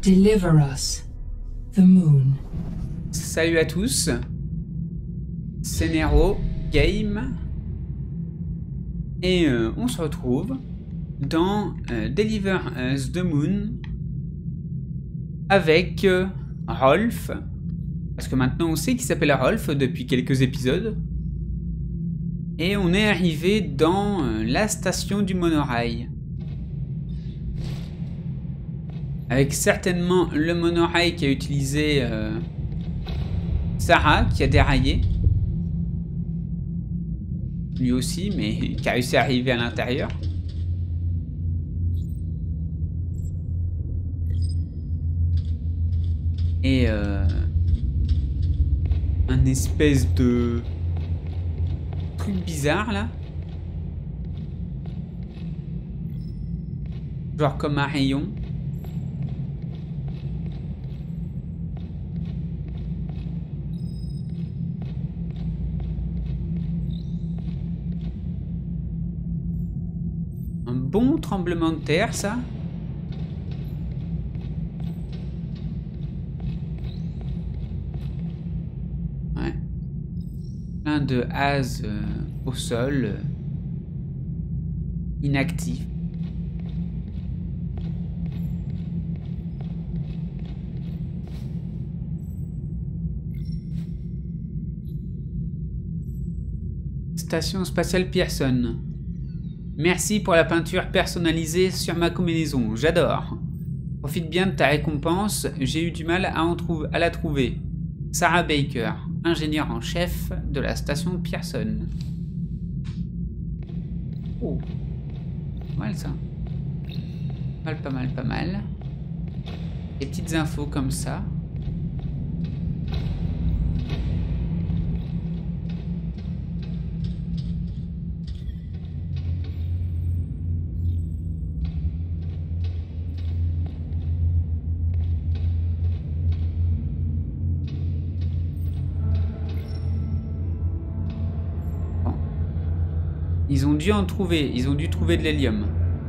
Deliver us, the moon. Salut à tous, c'est Nero Game et on se retrouve dans Deliver Us the Moon avec Rolf, parce que maintenant on sait qu'il s'appelle Rolf depuis quelques épisodes, et on est arrivé dans la station du monorail. Avec certainement le monorail qui a utilisé Sarah, qui a déraillé. Lui aussi, mais qui a réussi à arriver à l'intérieur. Et un espèce de truc bizarre là. Genre comme un rayon. Un bon tremblement de terre, ça. Ouais. Plein de hases au sol. Inactifs. Station spatiale Pearson. Merci pour la peinture personnalisée sur ma combinaison, j'adore. Profite bien de ta récompense, j'ai eu du mal à la trouver. Sarah Baker, ingénieure en chef de la station Pearson. Oh, pas mal ça. Pas mal, pas mal. Des petites infos comme ça. Ils ont dû en trouver, ils ont dû trouver de l'hélium.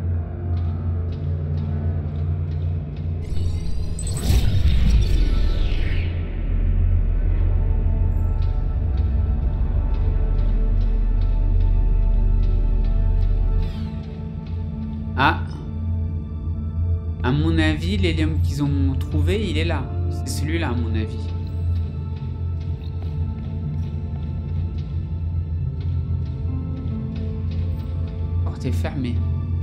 Ah. À mon avis, l'hélium qu'ils ont trouvé, il est là. C'est celui-là, à mon avis. Est fermé.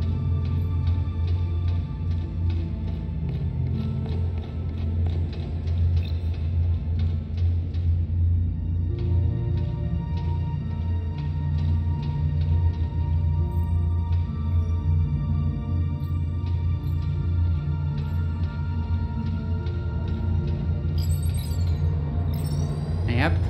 Et hop.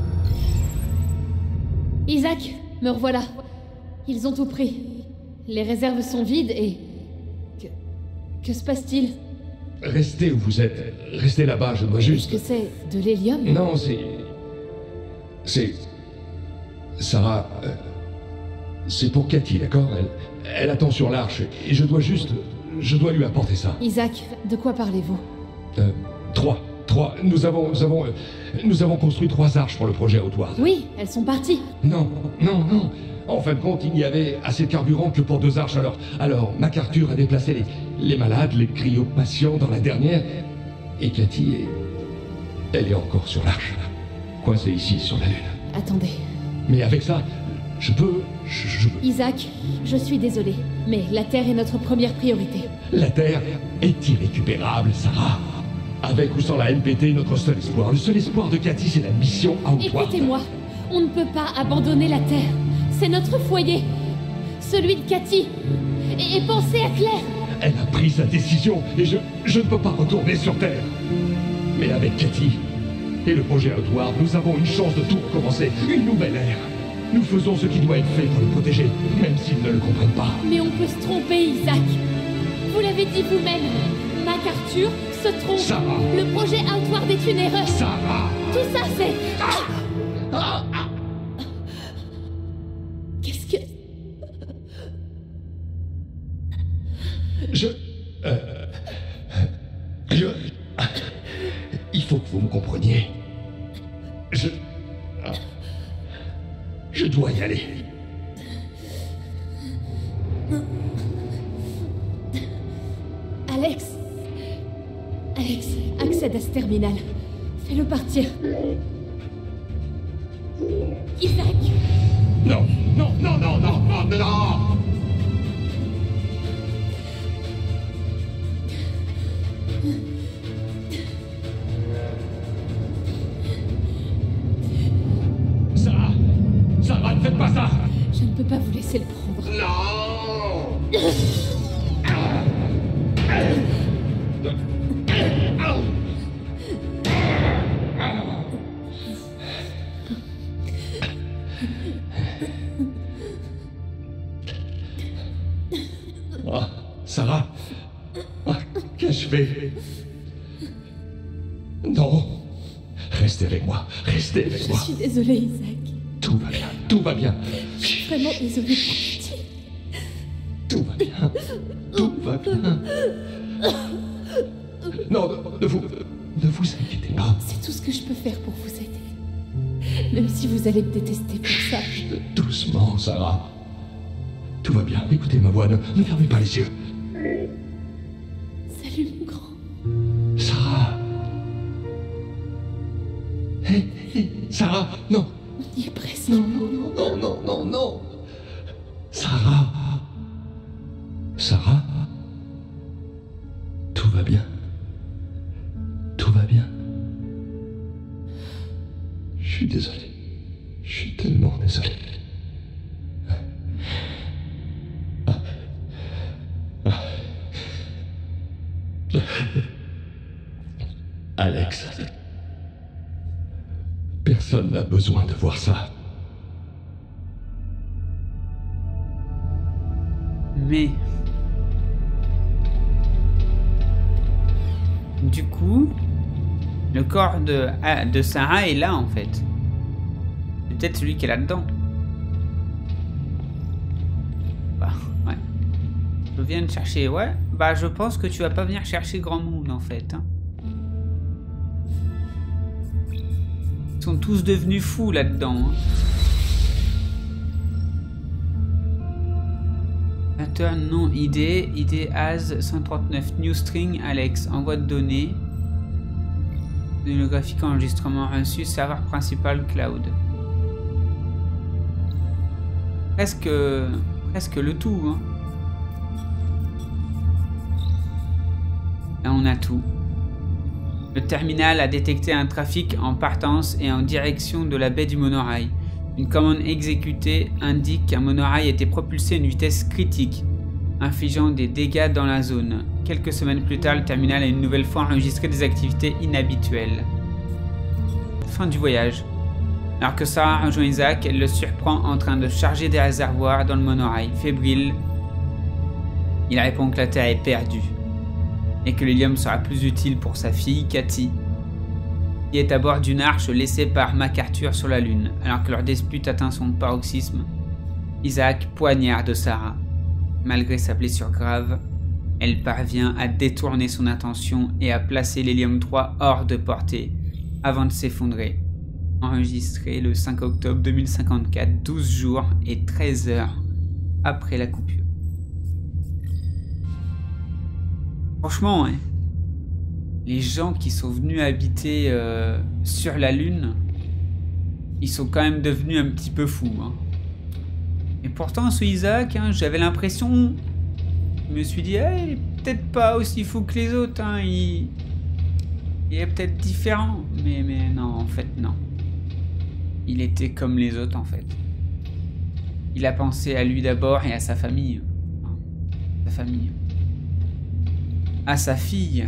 Isaac, me revoilà. Ils ont tout pris. Les réserves sont vides et... Que se passe-t-il? Restez où vous êtes. Restez là-bas, je dois juste... Est-ce que c'est de l'hélium? Non, c'est... Sarah... c'est pour Cathy, d'accord? Elle attend sur l'arche et je dois juste... Je dois lui apporter ça. Isaac, de quoi parlez-vous? Trois. Nous avons construit 3 arches pour le projet Outward. Oui, elles sont parties. Non. En fin de compte, il n'y avait assez de carburant que pour 2 arches. Alors MacArthur a déplacé les malades, les cryopatients dans la dernière. Et Cathy elle est encore sur l'arche, coincée ici sur la Lune. Attendez. Mais avec ça, je peux... Isaac, je suis désolé, mais la Terre est notre première priorité. La Terre est irrécupérable, Sarah. Avec ou sans la NPT, notre seul espoir. Le seul espoir de Cathy, c'est la mission Outward. Écoutez-moi, on ne peut pas abandonner la Terre. C'est notre foyer. Celui de Cathy. Et pensez à Claire. Elle a pris sa décision et je ne peux pas retourner sur Terre. Mais avec Cathy et le projet Outward, nous avons une chance de tout recommencer. Une nouvelle ère. Nous faisons ce qui doit être fait pour le protéger, même s'ils ne le comprennent pas. Mais on peut se tromper, Isaac. Vous l'avez dit vous-même. MacArthur se trompe. Sarah. Le projet Outward est une erreur. Sarah. Tout ça, c'est... Qu'est-ce que... Je... Je dois y aller. Alex. Alex, accède à ce terminal. Fais-le partir. Isaac. Non, non, non, non, non, non, non. Sarah, ne faites pas ça. Je ne peux pas vous laisser le prendre. Non. Oh, Sarah, qu'ai-je fait? Non. Restez avec moi. Restez avec moi. Je suis désolée, Isaac. Tout va bien. Tout va bien. Je suis vraiment désolée pour Katie. Tout va bien. Tout va bien. Non, ne vous inquiétez pas. C'est tout ce que je peux faire pour vous aider. Même si vous allez me détester pour ça. Chut, doucement, Sarah. Tout va bien. Écoutez ma voix. Ne fermez pas les yeux. Salut, mon grand. Sarah. Hé, Sarah, non. On y est presque. Non, non, non, non, non, non. Sarah. Sarah. Tout va bien. Tout va bien. Je suis désolé. Je suis tellement désolé. Alex. Personne n'a besoin de voir ça. Mais... Du coup, le corps de Sarah est là, en fait. C'est peut-être celui qui est là-dedans. Bah, ouais. Je viens de chercher, ouais. Bah, je pense que tu vas pas venir chercher grand monde, en fait. Hein. Ils sont tous devenus fous, là-dedans. Hein. Pattern non ID, ID as 139 new string Alex, envoi de données. Le graphique enregistrement reçu, serveur principal cloud. Presque le tout. Hein. Là on a tout. Le terminal a détecté un trafic en partance et en direction de la baie du monorail. Une commande exécutée indique qu'un monorail a été propulsé à une vitesse critique, infligeant des dégâts dans la zone. Quelques semaines plus tard, le terminal a une nouvelle fois enregistré des activités inhabituelles. Fin du voyage. Alors que Sarah rejoint Isaac, elle le surprend en train de charger des réservoirs dans le monorail. Fébrile, il répond que la Terre est perdue et que l'hélium sera plus utile pour sa fille, Katie, qui est à bord d'une arche laissée par MacArthur sur la Lune. Alors que leur dispute atteint son paroxysme, Isaac poignarde Sarah. Malgré sa blessure grave, elle parvient à détourner son attention et à placer l'hélium 3 hors de portée avant de s'effondrer. Enregistré le 5 octobre 2054, 12 jours et 13 heures après la coupure. Franchement, hein, les gens qui sont venus habiter sur la Lune, ils sont quand même devenus un petit peu fous. Hein. Et pourtant, ce Isaac, hein, j'avais l'impression... Je me suis dit, hey, il est peut-être pas aussi fou que les autres. Hein, il est peut-être différent. Mais non, en fait, non. Il était comme les autres, en fait. Il a pensé à lui d'abord et à sa famille. Sa famille. À sa fille.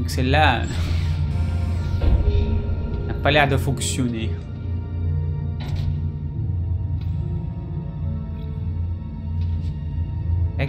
Donc celle-là n'a pas l'air de fonctionner. Tac.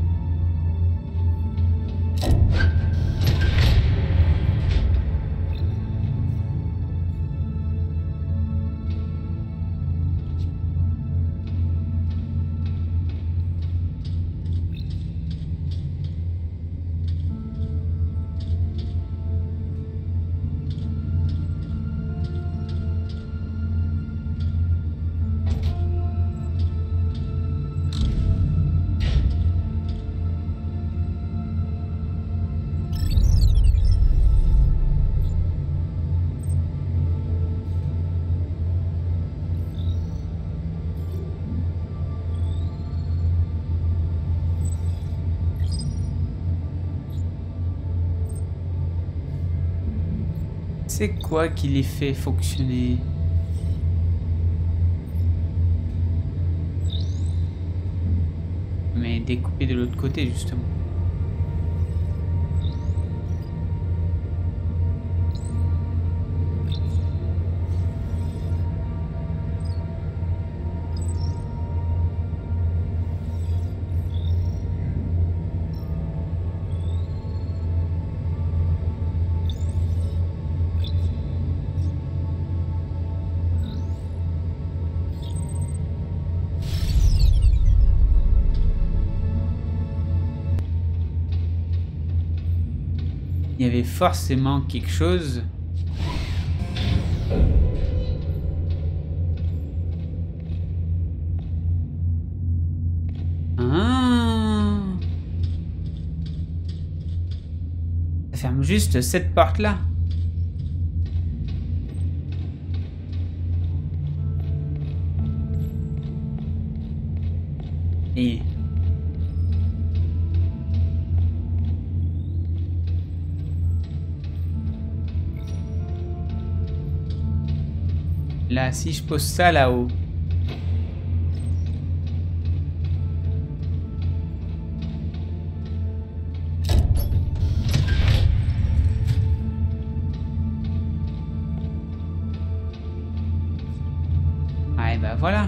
C'est quoi qui les fait fonctionner? Mais découpé de l'autre côté, justement. Il y avait forcément quelque chose. Ah. Ça ferme juste cette porte-là. Et... là, si je pose ça là-haut. Ah, et ben voilà.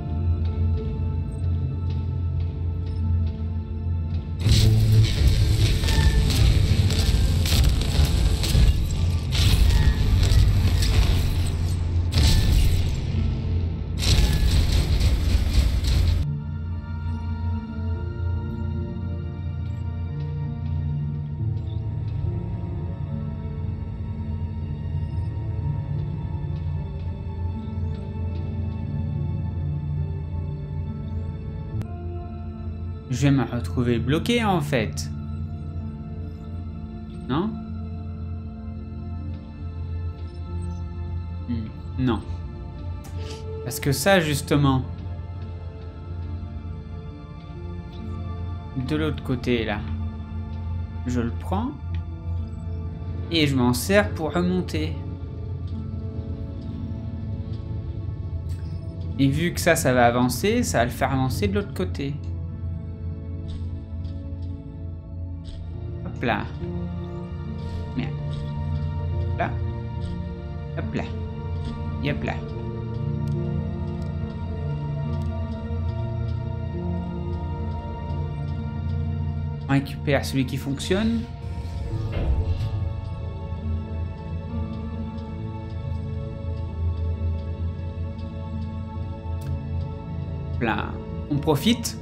Je vais me retrouver bloqué en fait. Non? Non. Parce que ça justement... de l'autre côté là. Je le prends. Et je m'en sers pour remonter. Et vu que ça va avancer, ça va le faire avancer de l'autre côté. Hop là. Merde. Là. Hop là. Et hop là. On récupère celui qui fonctionne. Hop là. On profite.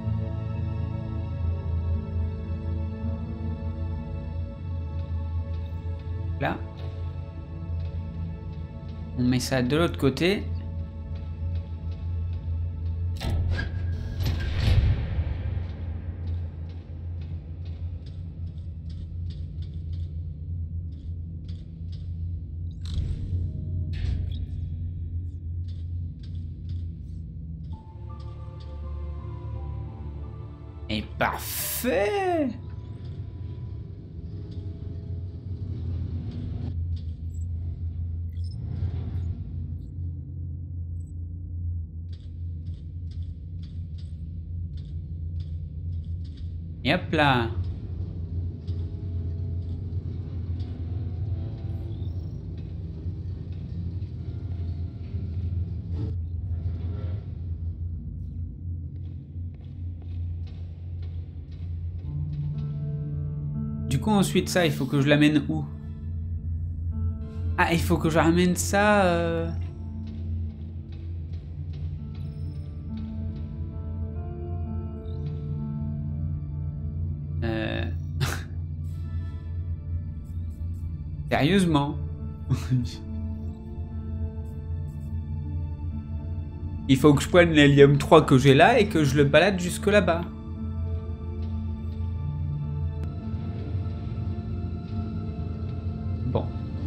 Là. On met ça de l'autre côté. Et parfait! Et hop là. du coup, ensuite, ça, il faut que je l'amène où? Ah, il faut que je ramène ça... Sérieusement? Il faut que je prenne l'hélium 3 que j'ai là et que je le balade jusque là-bas. Bon.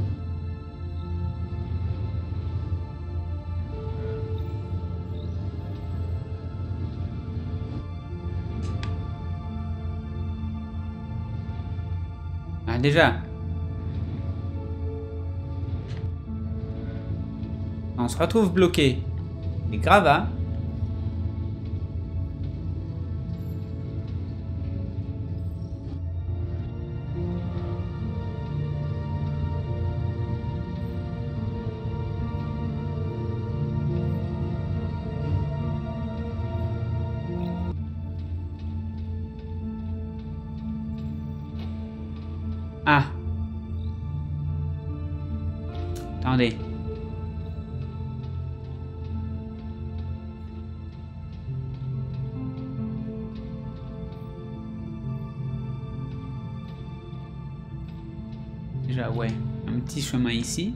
Ah, déjà. On se retrouve bloqué. C'est grave, hein? Ah. Attendez. Déjà, ouais, un petit chemin ici.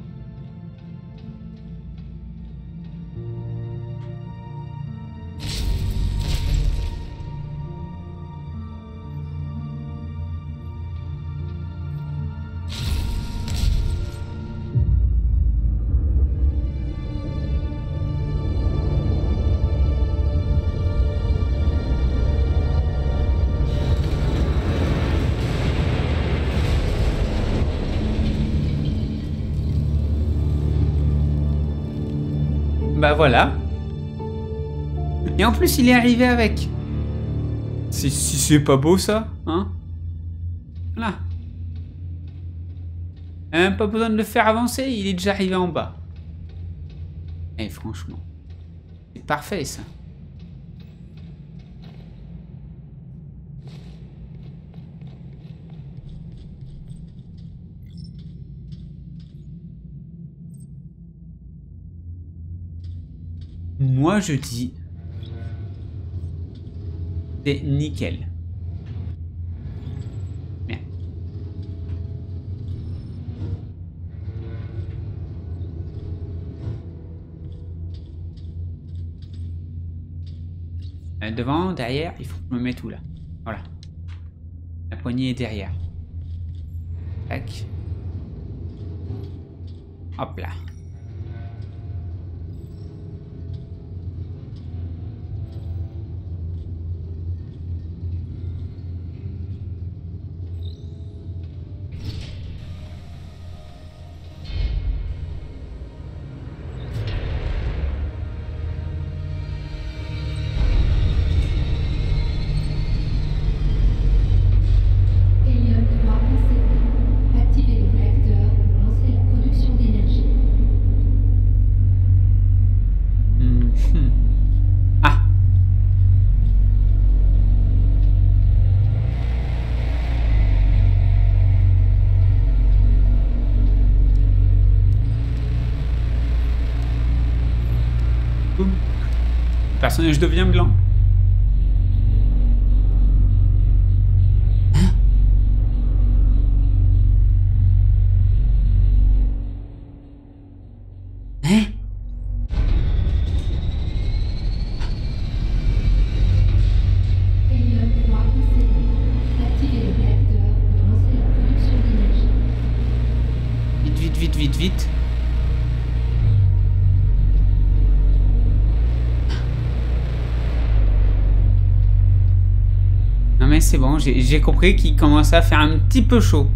Bah voilà. Et en plus, il est arrivé avec. Si c'est pas beau ça, hein? Voilà. Même pas besoin de le faire avancer, il est déjà arrivé en bas. Et franchement, c'est parfait ça. Moi je dis, c'est nickel. Bien. Devant, derrière, il faut que je me mette où là? Voilà. La poignée est derrière. Tac. Hop là. Le personnage devient blanc. Hein? Hein? Vite, vite, vite, vite, vite. Non mais c'est bon, j'ai compris qu'il commençait à faire un petit peu chaud.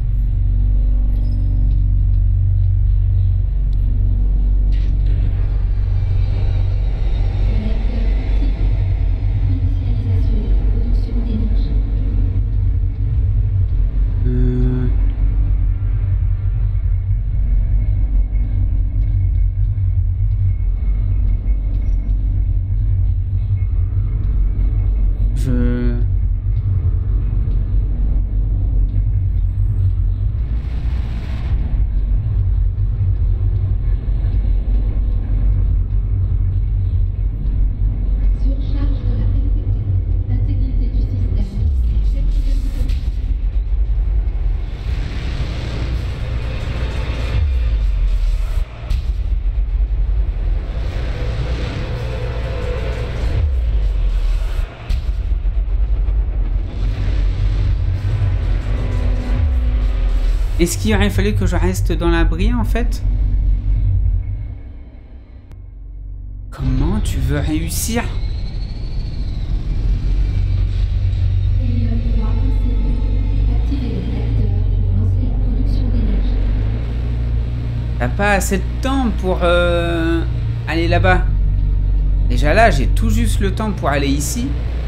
Est-ce qu'il aurait fallu que je reste dans l'abri en fait? Comment tu veux réussir? T'as pas assez de temps pour aller là-bas. Déjà là, j'ai tout juste le temps pour aller ici.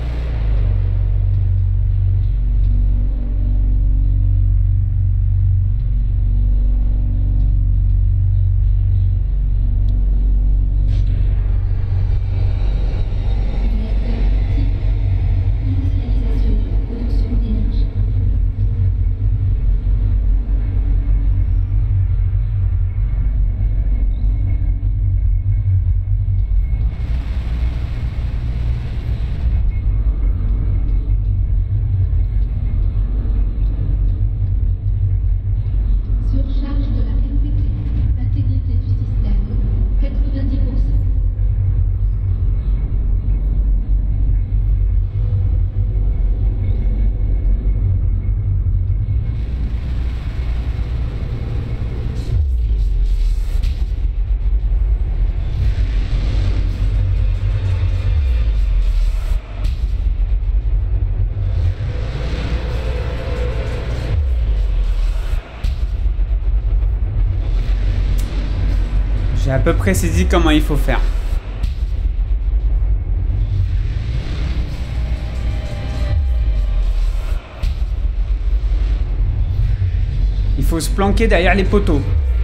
J'ai à peu près saisi comment il faut faire. Il faut se planquer derrière les poteaux.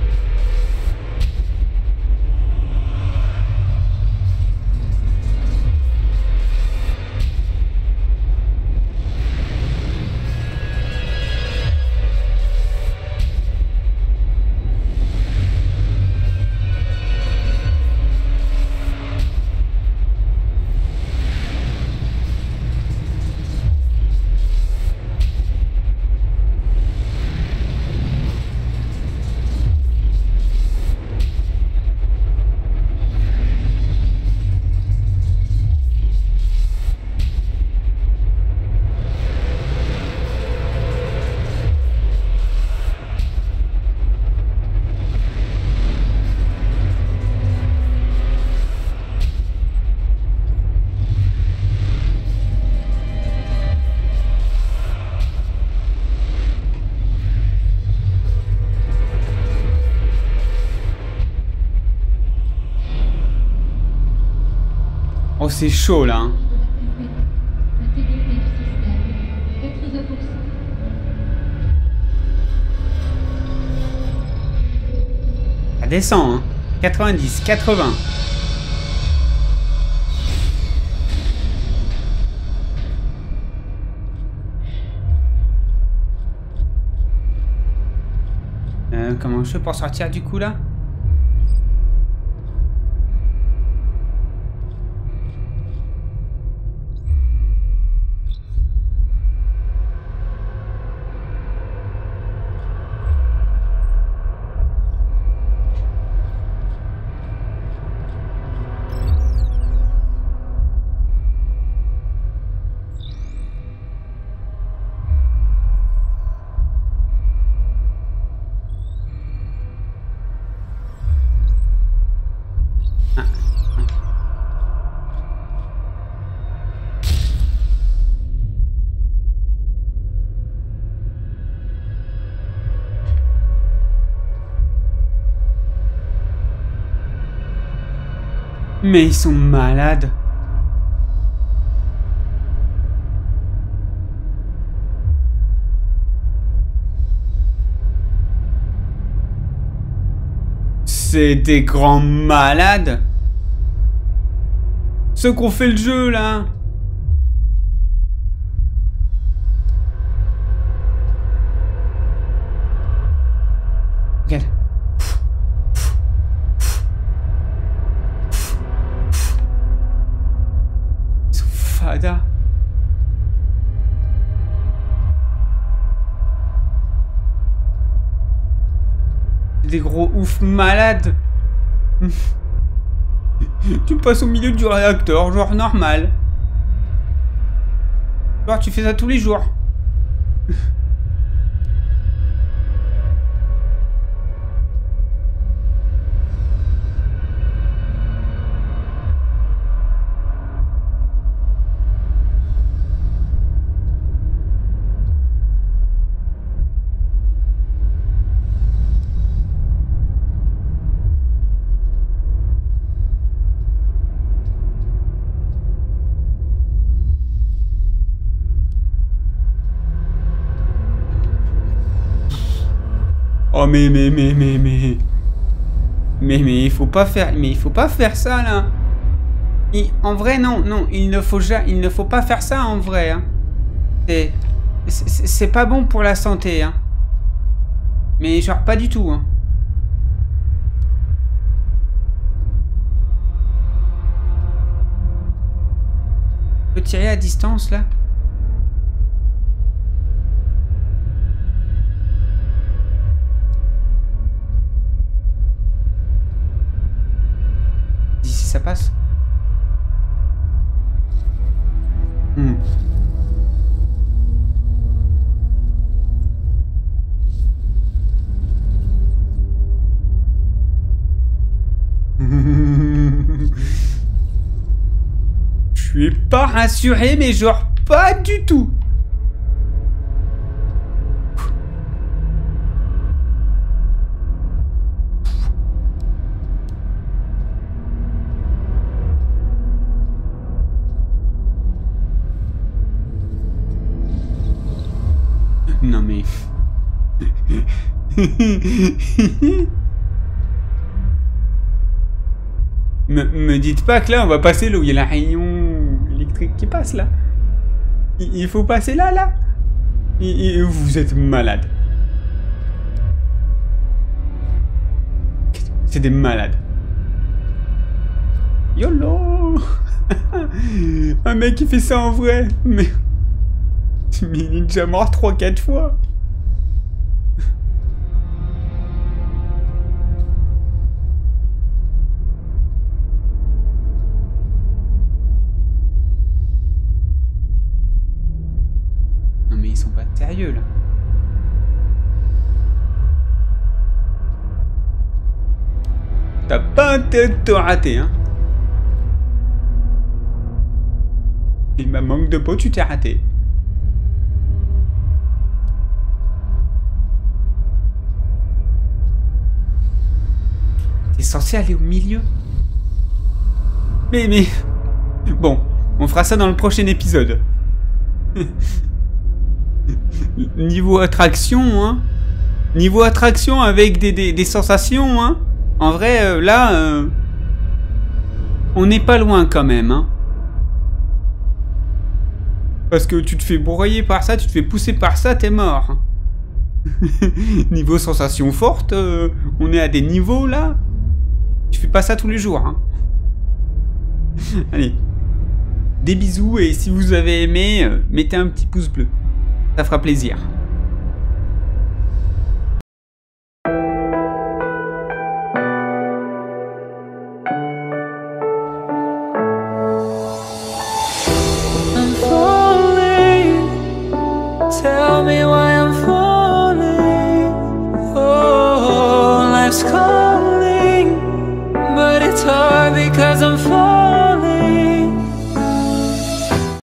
Oh, c'est chaud là. Hein. Ça descend, hein. 90, 80. Comment je fais pour sortir du coup là? Mais ils sont malades. C'est des grands malades. Ceux qu'on fait le jeu là. Regarde. Fada. Des gros ouf malades. Tu passes au milieu du réacteur, genre normal. Genre tu fais ça tous les jours. Oh mais il faut pas faire ça là. En vrai non, il ne faut pas faire ça en vrai. Hein. C'est pas bon pour la santé. Hein. Mais genre pas du tout. Hein. On peut tirer à distance là. D'ici ça passe. Je suis pas rassuré, mais genre pas du tout. Non mais... me dites pas que là on va passer là où il y a la rayon électrique qui passe là. Il faut passer là. Vous êtes malade. C'est des malades. YOLO. Un mec qui fait ça en vrai. Mais il est déjà mort 3-4 fois. Non mais ils sont pas sérieux là. T'as pas intérêt de te rater hein. Il m'a manque de peau, tu t'es raté. T'es censé aller au milieu. Mais... Bon, on fera ça dans le prochain épisode. Niveau attraction, hein. Niveau attraction avec des sensations, hein. En vrai, là... on n'est pas loin quand même, hein. Parce que tu te fais broyer par ça, tu te fais pousser par ça, t'es mort. Niveau sensation forte, on est à des niveaux, là. Tu fais pas ça tous les jours, hein. Allez. Des bisous, et si vous avez aimé, mettez un petit pouce bleu. Ça fera plaisir. Tell me